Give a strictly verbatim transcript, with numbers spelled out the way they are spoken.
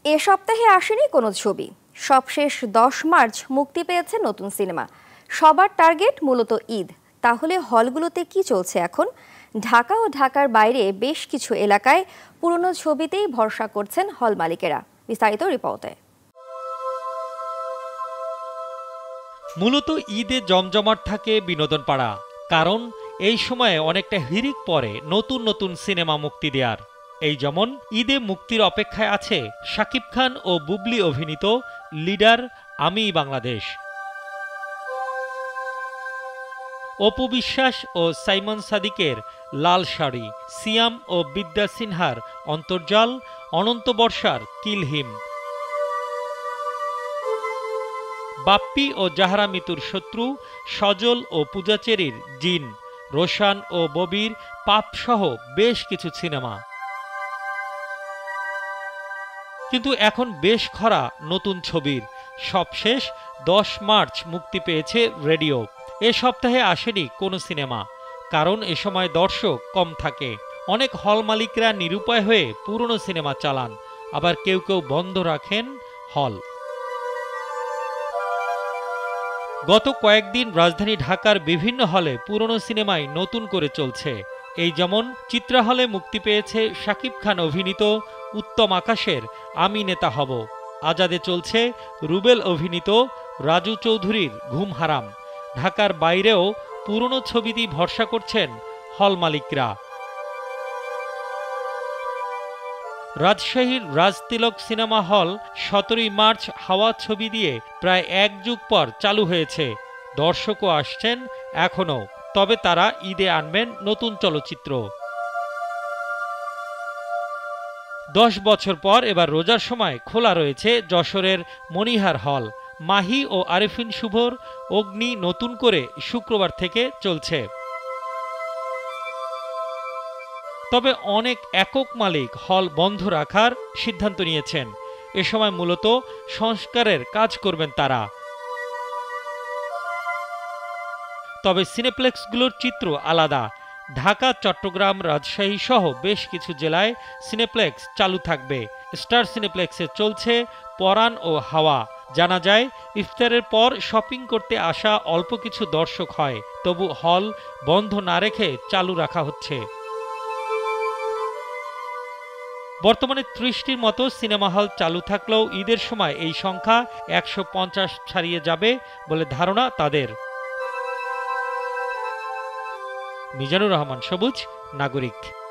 এ সপ্তাহে আসেনি কোনো ছবি। সবশেষ দশ মার্চ মুক্তি পেয়েছে নতুন সিনেমা। সবার টার্গেট মূলত ঈদ। তাহলে হলগুলোতে কি চলছে এখন? ঢাকা ও ঢাকার বাইরে বেশ কিছু এলাকায় পুরনো ছবিতেই ভরসা করছেন হল মালিকেরা। বিস্তারিত রিপোর্টে। মূলত ঈদে জমজমাট থাকে বিনোদন পাড়া, কারণ এই সময়ে অনেকটা হিড়িক পরে নতুন নতুন সিনেমা মুক্তি দেওয়ার। এই যেমন ঈদে মুক্তির অপেক্ষায় আছে শাকিব খান ও বুবলি অভিনীত লিডার, আমিই বাংলাদেশ। অপু বিশ্বাস ও সাইমন সাদিকের লাল শাড়ি, সিয়াম ও বিদ্যা সিনহার অন্তর্জাল, অনন্ত বর্ষার কিলহিম, বাপ্পি ও জাহরা মিতুর শত্রু, সজল ও পূজাচেরির জিন, রোশান ও ববির পাপ সহ বেশ কিছু সিনেমা। কিন্তু এখন বেশ খরা নতুন ছবির। সবশেষ দশ মার্চ মুক্তি পেয়েছে রেডিও। এ সপ্তাহে আসেনি কোনো সিনেমা, কারণ এ সময় দর্শক কম থাকে। অনেক হল মালিকরা নিরুপায় হয়ে পুরনো সিনেমা চালান, আবার কেউ কেউ বন্ধ রাখেন হল। গত কয়েকদিন রাজধানী ঢাকার বিভিন্ন হলে পুরনো সিনেমায় নতুন করে চলছে। এই যেমন চিত্রা হলে মুক্তি পেয়েছে শাকিব খান অভিনীত উত্তম আকাশের আমি নেতা হব। আজাদে চলছে রুবেল অভিনীত রাজু চৌধুরীর ঘুম হারাম। ঢাকার বাইরেও পুরনো ছবিতেই ভরসা করছেন হল মালিকরা। রাজশাহীর রাজতিলক সিনেমা হল সতেরোই মার্চ হাওয়া ছবি দিয়ে প্রায় এক যুগ পর চালু হয়েছে। দর্শকও আসছেন এখনও, তবে তারা ঈদে আনবেন নতুন চলচ্চিত্র। দশ বছর পর এবার রোজার সময় খোলা রয়েছে যশোরের মনিহার হল। মাহি ও আরেফিন শুভর অগ্নি নতুন করে শুক্রবার থেকে চলছে। তবে অনেক একক মালিক হল বন্ধ রাখার সিদ্ধান্ত নিয়েছেন। এ সময় মূলত সংস্কারের কাজ করবেন তারা। তবে সিনেপ্লেক্সগুলোর চিত্র আলাদা। ঢাকা, চট্টগ্রাম, রাজশাহী সহ বেশ কিছু জেলায় সিনেপ্লেক্স চালু থাকবে। স্টার সিনেপ্লেক্সে চলছে পরাণ ও হাওয়া। জানা যায়, ইফতারের পর শপিং করতে আসা অল্প কিছু দর্শক হয়, তবু হল বন্ধ না রেখে চালু রাখা হচ্ছে। বর্তমানে ত্রিশটির মতো সিনেমা হল চালু থাকলেও ঈদের সময় এই সংখ্যা একশো পঞ্চাশ ছাড়িয়ে যাবে বলে ধারণা তাদের। মিজানুর রহমান সবুজ, নাগরিক।